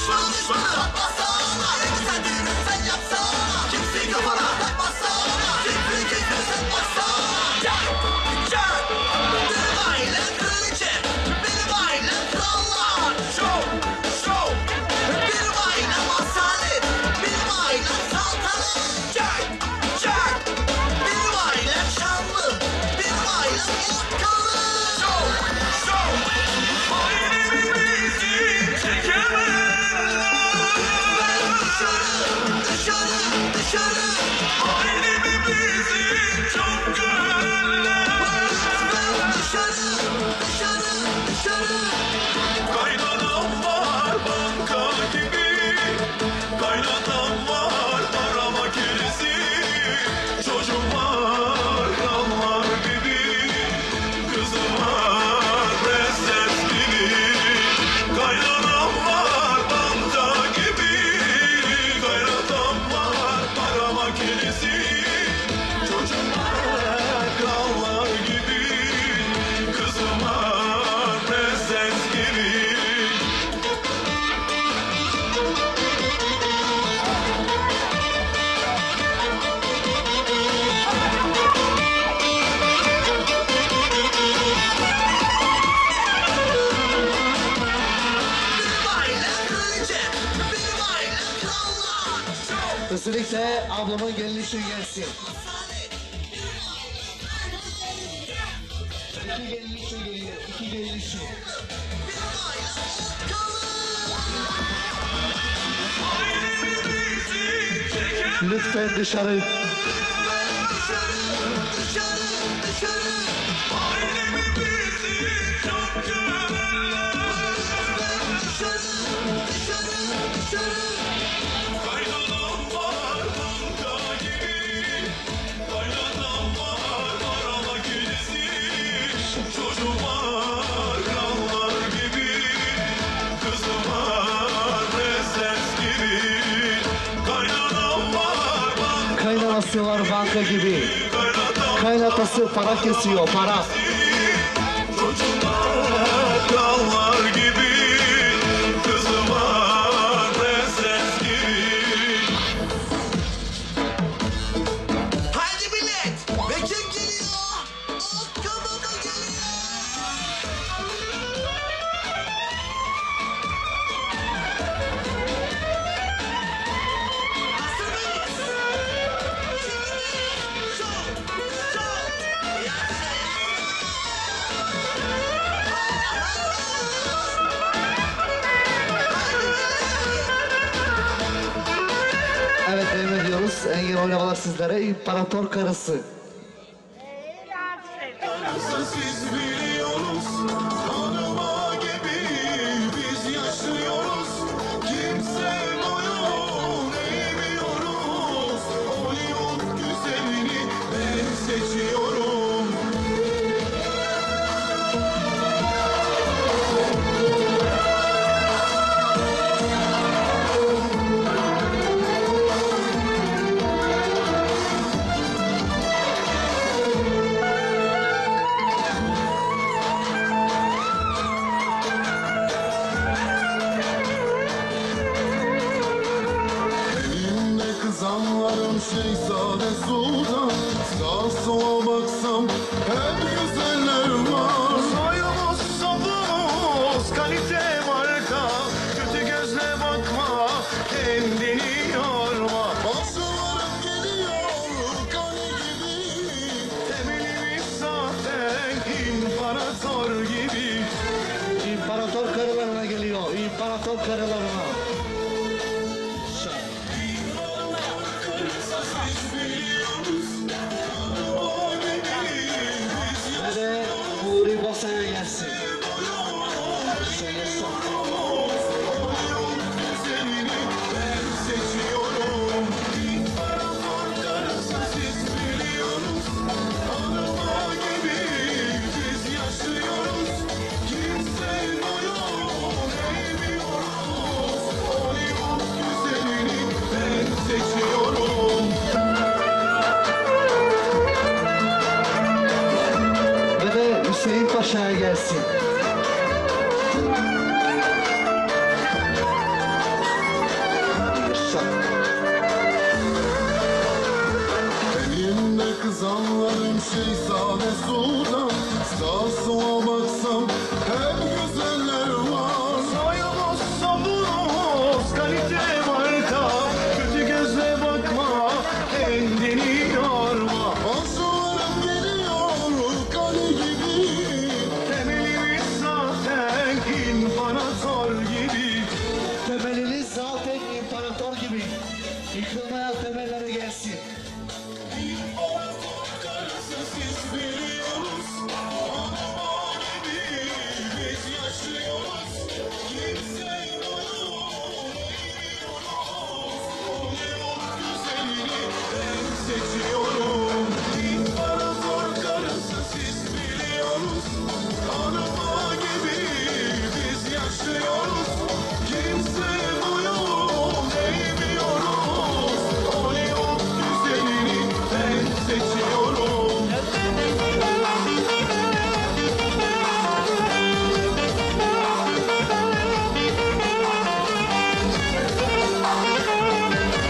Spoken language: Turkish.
Özellikle ablamın gelişi gelsin. İki gelişi geliyor, iki gelişi. Lütfen dışarı. Kaynanası var banka gibi. Kaynatası para kesiyor, para. Krallar gibi, kızım var prenses gibi. Haydi millet, Bekir geliyor. Kababa geliyor. Hazır mıyız? Evet, devam ediyoruz. Engin oynamalar sizlere. İmparator karısı. Siz biliyoruz, hanıma gibi biz yaşıyoruz. Kimse boyun eğmiyoruz. Hollywood güzelini ben seçiyorum. Kızanlarım Şehzade Sultan. Sağa sola baksam hep güzeller var. Soyumuz sopumuz kalite marka. Kötü gözle bakma, kendini yorma. Bazılarım geliyor kale gibi. Temelimiz sahte, imparator gibi. İmparator karılarına geliyor. İmparator karılarına. Ve Nuri Bosa'ya gelsin. Şöyle son. Hüseyin Paşa'ya gelsin. Yıkılmayan temelleri gelsin.